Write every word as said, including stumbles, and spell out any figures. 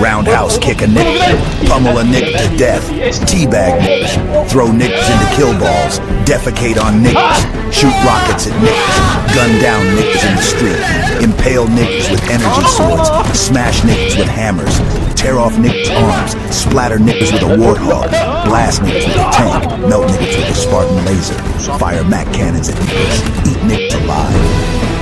Roundhouse kick a nigga, pummel a nigga to death, teabag niggas, throw niggas into kill balls, defecate on niggas, shoot rockets at niggas, gun down niggas in the street, impale niggas with energy swords, smash niggas with hammers, tear off niggas' arms, splatter niggas with a warthog, blast niggas with a tank, melt niggas with a Spartan laser, fire Mac cannons at niggas, eat niggas alive.